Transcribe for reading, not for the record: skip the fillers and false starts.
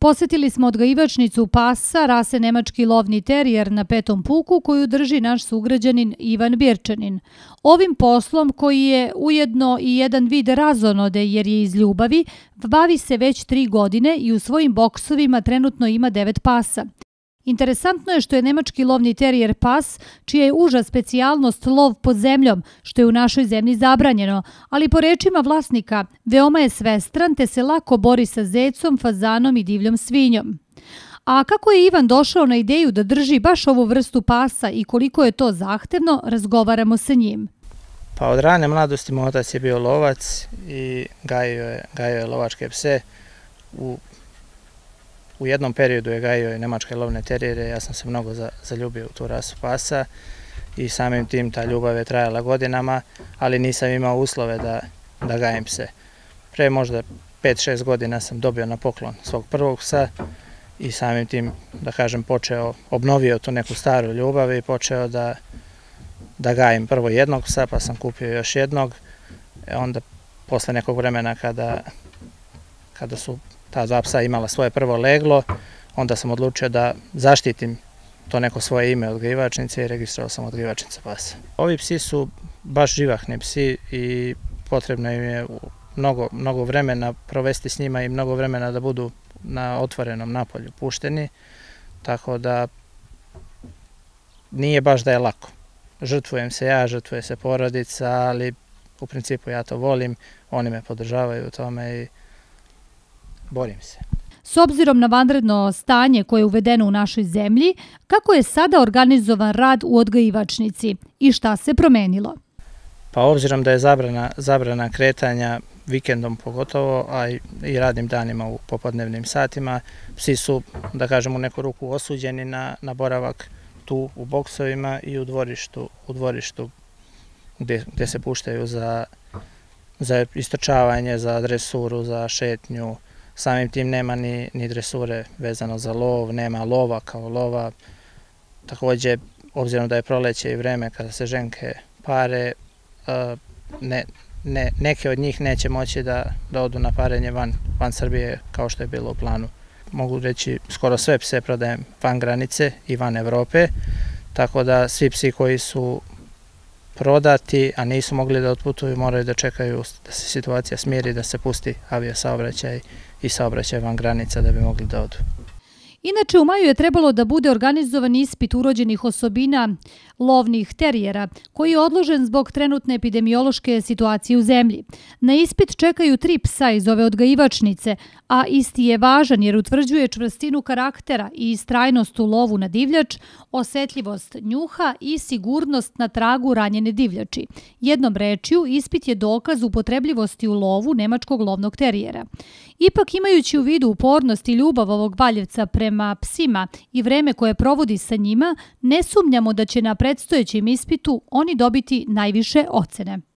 Posetili smo odgajivačnicu pasa rase nemački lovni terijer na Petom puku koju drži naš sugrađanin Ivan Birčanin. Ovim poslom, koji je ujedno i jedan vid razonode jer je iz ljubavi, bavi se već 3 godine i u svojim boksovima trenutno ima 9 pasa. Interesantno je što je nemački lovni terijer pas, čija je uža specijalnost lov pod zemljom, što je u našoj zemlji zabranjeno, ali po rečima vlasnika veoma je svestran te se lako bori sa zecom, fazanom i divljom svinjom. A kako je Ivan došao na ideju da drži baš ovu vrstu pasa i koliko je to zahtevno, razgovaramo sa njim. Pa od rane mladosti moj otac je bio lovac i gajio je lovačke pse. U jednom periodu je gajio i nemačke lovne terijere, ja sam se mnogo zaljubio u tu rasu pasa i samim tim ta ljubav je trajala godinama, ali nisam imao uslove da gajem pse. Pre možda 5-6 godina sam dobio na poklon svog prvog psa i samim tim, da kažem, obnovio tu neku staru ljubav i počeo da gajem prvo jednog psa, pa sam kupio još jednog. Onda, posle nekog vremena kada su ta 2 psa imala svoje prvo leglo, onda sam odlučio da zaštitim to neko svoje ime odgajivačnice i registrovao sam odgajivačnica pasa. Ovi psi su baš živahni psi i potrebno im je mnogo vremena provesti s njima i mnogo vremena da budu na otvorenom napolju pušteni, tako da nije baš da je lako. Žrtvujem se ja, žrtvuje se porodica, ali u principu ja to volim, oni me podržavaju u tome i borim se. S obzirom na vanredno stanje koje je uvedeno u našoj zemlji, kako je sada organizovan rad u odgajivačnici i šta se promenilo? Pa obzirom da je zabrana kretanja vikendom pogotovo, a i radnim danima u popodnevnim satima, psi su, da kažem, u neku ruku osuđeni na boravak tu u boksovima i u dvorištu gde se puštaju za istrčavanje, za dresuru, za šetnju. Samim tim nema ni dresure vezano za lov, nema lova kao lova. Takođe, obzirom da je proleće i vreme kada se ženke pare, neke od njih neće moći da odu na parenje van Srbije kao što je bilo u planu. Mogu reći, skoro sve pse prodajem van granice i van Evrope, tako da svi psi koji su prodati, a nisu mogli da otputuju, moraju da čekaju da se situacija smiri, da se pusti aviosaobraćaj i saobraćaj van granica da bi mogli da odu. Inače, u maju je trebalo da bude organizovan ispit urođenih osobina lovnih terijera, koji je odložen zbog trenutne epidemiološke situacije u zemlji. Na ispit čekaju 3 psa iz ove odgajivačnice, a isti je važan jer utvrđuje čvrstinu karaktera i istrajnost u lovu na divljač, osetljivost njuha i sigurnost na tragu ranjene divljači. Jednom rečju, ispit je dokaz upotrebljivosti u lovu nemačkog lovnog terijera. Ipak, imajući u vidu upornost i ljubav ovog valjevca prema psima i vreme koje provodi sa njima, ne sumnjamo da će na predstojećem ispitu oni dobiti najviše ocene.